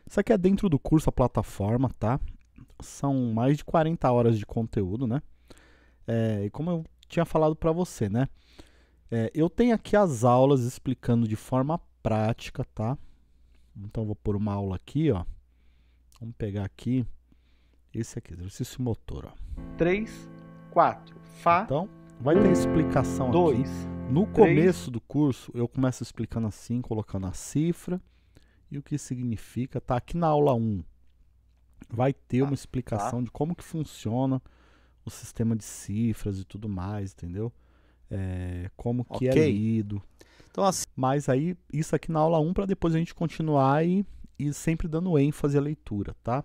Isso aqui é dentro do curso, a plataforma, tá? São mais de 40 horas de conteúdo, né? E como eu tinha falado para você, né? Eu tenho aqui as aulas explicando de forma prática, tá? Então eu vou pôr uma aula aqui, ó. Vamos pegar aqui esse aqui, exercício motor, ó. 3, 4, Fá. Então, vai ter explicação 2, aqui. No começo do curso, eu começo explicando assim, colocando a cifra e o que significa, tá? Aqui na aula 1 vai ter uma explicação de como que funciona o sistema de cifras e tudo mais, entendeu? Como que é lido. Então, assim, mas aí, isso aqui na aula 1 para depois a gente continuar e sempre dando ênfase à leitura, tá?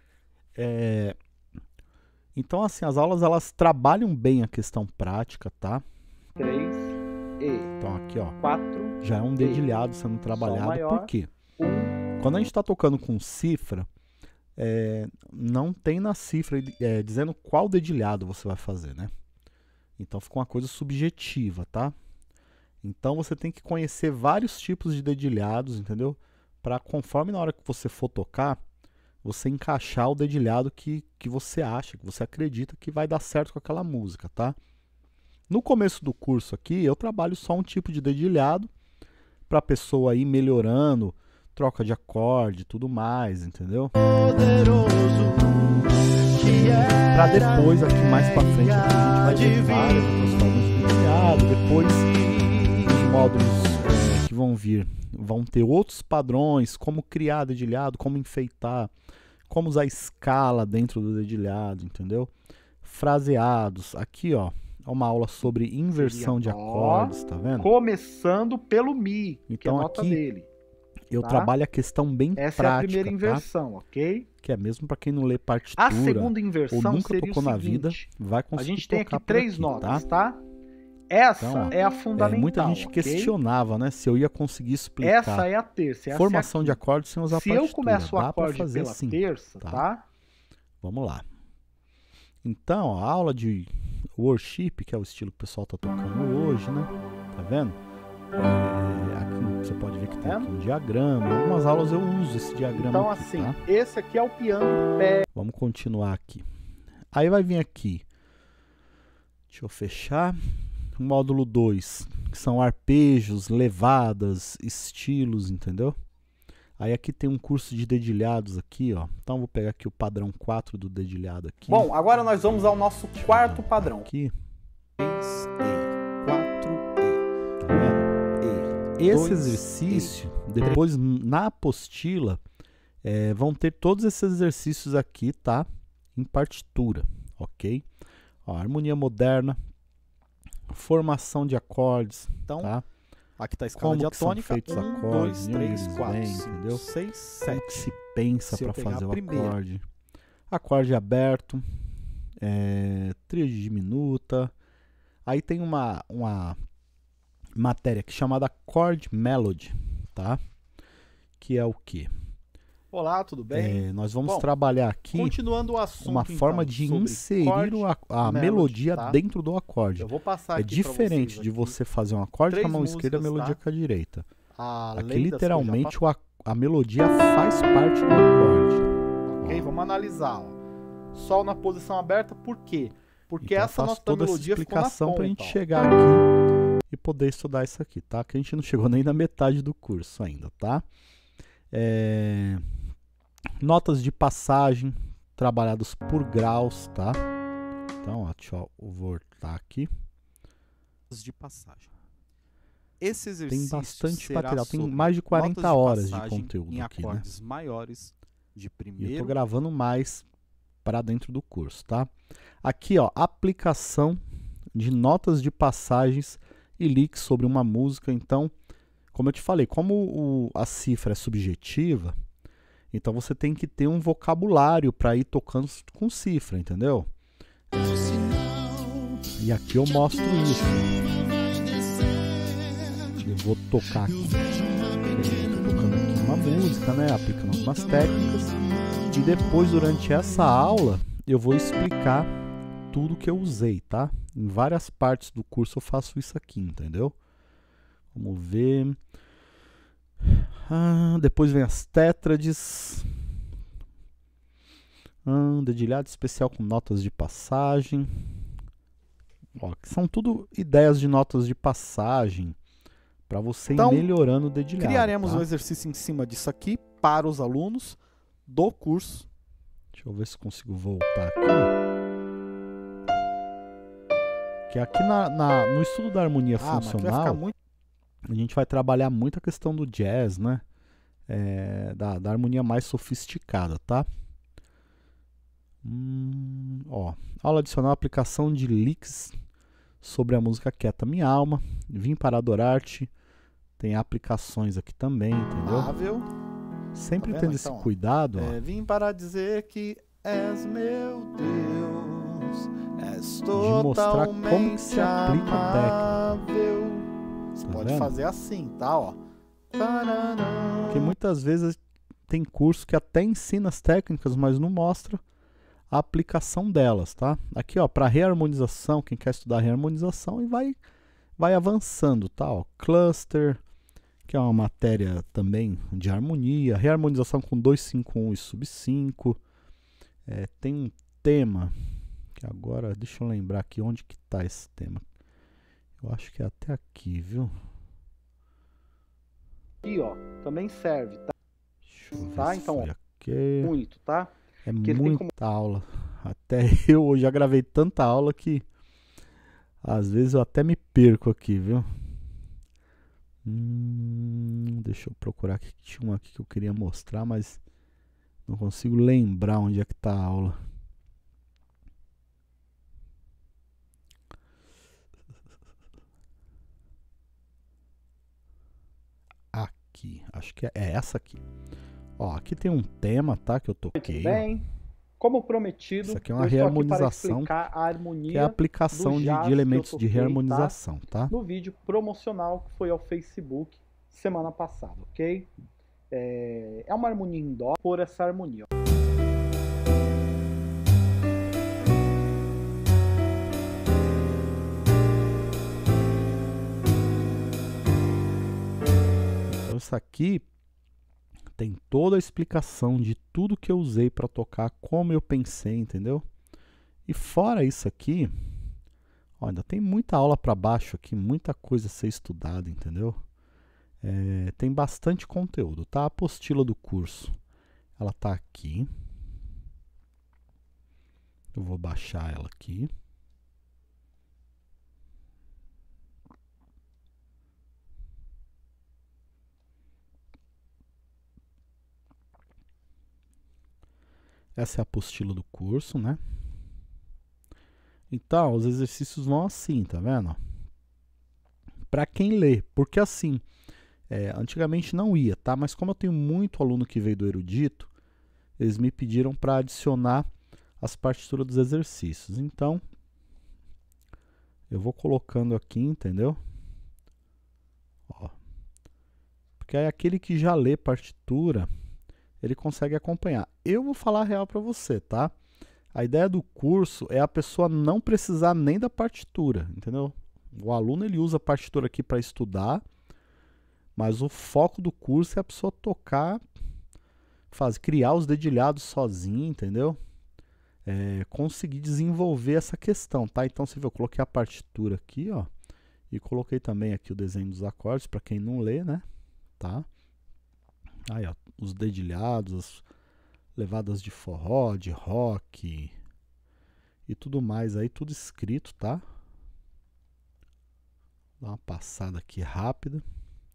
Então, assim, as aulas elas trabalham bem a questão prática, tá? 3 e então aqui, ó, 4 já é um dedilhado sendo trabalhado. maior, Por quê? 1. Quando a gente está tocando com cifra, não tem na cifra dizendo qual dedilhado você vai fazer, né? Então fica uma coisa subjetiva, tá? Então você tem que conhecer vários tipos de dedilhados, entendeu? Para conforme na hora que você for tocar, você encaixar o dedilhado que você acha, que você acredita que vai dar certo com aquela música, tá? No começo do curso aqui, eu trabalho só um tipo de dedilhado para a pessoa ir melhorando, troca de acorde e tudo mais, entendeu? Para depois, aqui mais para frente, aqui a gente vai ver várias outras formas de dedilhado. Depois, os módulos que vão vir vão ter outros padrões, como criar dedilhado, como enfeitar, como usar escala dentro do dedilhado, entendeu? Fraseados. Aqui, ó, é uma aula sobre inversão de acordes, tá vendo? Começando pelo Mi, então, que é a nota aqui, dele. Eu trabalho a questão bem Essa prática, é a primeira inversão, tá? ok? Que é mesmo para quem não lê partitura a segunda inversão ou nunca seria tocou o seguinte, na vida, vai conseguir a gente tem aqui tocar 3 aqui, notas, tá? Essa então, ó, é a fundamental, muita gente questionava, né, se eu ia conseguir explicar essa é a terça, essa formação é de acordes sem usar partitura. Se eu começo o acorde fazer pela sim, terça, tá? Vamos lá. Então, ó, a aula de worship, que é o estilo que o pessoal tá tocando hoje, né? Tá vendo? Aqui você pode ver que tem aqui um diagrama. Em algumas aulas eu uso esse diagrama. Então, aqui, assim, tá? esse aqui é o piano pé. Vamos continuar aqui. Aí vai vir aqui. Deixa eu fechar. O módulo 2, que são arpejos, levadas, estilos, entendeu? Aí aqui tem um curso de dedilhados aqui, ó. Então vou pegar aqui o padrão 4 do dedilhado aqui. Bom, agora nós vamos ao nosso quarto padrão. Aqui. 3E, 4E. Tá vendo? Esse exercício, depois na apostila, vão ter todos esses exercícios aqui, tá? Em partitura, ok? Ó, harmonia moderna, formação de acordes, então, tá? Aqui está a escala diatônica, são feitos acordes, 2, 3, 4, 5, 6, 7. Como que se pensa para fazer o primeira. acorde? Acorde aberto, tríade diminuta. Aí tem uma matéria aqui chamada Chord Melody, tá? Que é o quê? Olá, tudo bem? Nós vamos trabalhar aqui continuando o assunto, uma forma de inserir a melodia dentro do acorde. Eu vou passar aqui diferente de você fazer um acorde com a mão esquerda e a melodia com a direita. Aqui literalmente a melodia faz parte do acorde. Ok, vamos analisar. Ó. Sol na posição aberta, por quê? Porque então, essa nossa melodia ficou na ponta, pra gente chegar aqui e poder estudar isso aqui, tá? Que a gente não chegou nem na metade do curso ainda, tá? Notas de passagem trabalhadas por graus, tá? Então, ó, deixa eu voltar aqui. De passagem. Esse exercício tem bastante material, tem mais de 40 horas de conteúdo em aqui, acordes né? maiores de primeiro. E eu tô gravando mais para dentro do curso, tá? Aqui, ó, aplicação de notas de passagens e licks sobre uma música. Então, como eu te falei, como a cifra é subjetiva, então você tem que ter um vocabulário para ir tocando com cifra, entendeu? E aqui eu mostro isso. Eu vou tocar aqui. Tocando aqui uma música, né? Aplicando algumas técnicas. E depois, durante essa aula, eu vou explicar tudo que eu usei, tá? Em várias partes do curso eu faço isso aqui, entendeu? Vamos ver. Depois vem as tétrades. Dedilhado especial com notas de passagem. Ó, são tudo ideias de notas de passagem para você Então, ir melhorando o dedilhado. Criaremos tá? um exercício em cima disso aqui para os alunos do curso. Deixa eu ver se consigo voltar aqui. Que aqui no estudo da harmonia Mas aqui vai funcional, ficar muito... a gente vai trabalhar muito a questão do jazz, né? Da harmonia mais sofisticada, tá? Ó, aula adicional, aplicação de licks sobre a música Quieta Minha Alma. Vim para adorar-te. Tem aplicações aqui também, entendeu? Sempre Tá tendo vendo, esse então, ó? cuidado, ó, Vim para dizer que és meu Deus, és de mostrar como que se aplica a técnica. amável. Você Tá pode vendo? fazer assim, tá? Ó. Porque muitas vezes tem curso que até ensina as técnicas, mas não mostra a aplicação delas, tá? Aqui, ó, para reharmonização, quem quer estudar reharmonização e vai avançando, tá? Ó, cluster, que é uma matéria também de harmonia, reharmonização com 251 e sub 5. Tem um tema que agora, deixa eu lembrar aqui onde que tá esse tema. Eu acho que é até aqui, viu? Aqui, ó, também serve, tá? Deixa eu ver Tá, se então, foi ó, aqui. muito, tá? É ele tem muita aula. Até eu já gravei tanta aula que às vezes eu até me perco aqui, viu? Deixa eu procurar aqui. Tinha uma aqui que eu queria mostrar, mas não consigo lembrar onde é que tá a aula. Aqui, acho que é essa aqui. Ó, aqui tem um tema, tá? Que eu toquei. Muito bem. Como prometido, Isso aqui é uma eu estou aqui para reharmonização, explicar a harmonia que é a aplicação do de jazz que eu elementos de toquei, reharmonização, tá? no vídeo promocional que foi ao Facebook semana passada, ok? É uma harmonia em dó por essa harmonia. Ó. Então isso aqui tem toda a explicação de tudo que eu usei para tocar, como eu pensei, entendeu? E fora isso aqui, ó, ainda tem muita aula para baixo aqui, muita coisa a ser estudada, entendeu? Tem bastante conteúdo, tá? A apostila do curso, ela tá aqui. Eu vou baixar ela aqui. Essa é a apostila do curso, né? Então, os exercícios vão assim, tá vendo? Para quem lê, porque assim, antigamente não ia, tá? Mas como eu tenho muito aluno que veio do erudito, eles me pediram para adicionar as partituras dos exercícios. Então, eu vou colocando aqui, entendeu? Ó. Porque aí aquele que já lê partitura, ele consegue acompanhar. Eu vou falar a real para você, tá? A ideia do curso é a pessoa não precisar nem da partitura, entendeu? O aluno ele usa a partitura aqui para estudar, mas o foco do curso é a pessoa tocar, criar os dedilhados sozinho, entendeu? Conseguir desenvolver essa questão, tá? Então você vê, eu coloquei a partitura aqui, ó, e coloquei também aqui o desenho dos acordes para quem não lê, né? Tá? Aí, ó, os dedilhados, as levadas de forró, de rock e tudo mais aí, tudo escrito, tá? Dá uma passada aqui rápida.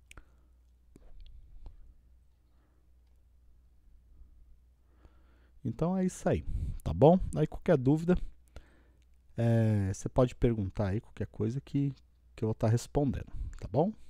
Então é isso aí, tá bom? Aí qualquer dúvida, você pode perguntar aí qualquer coisa que eu vou estar respondendo, tá bom?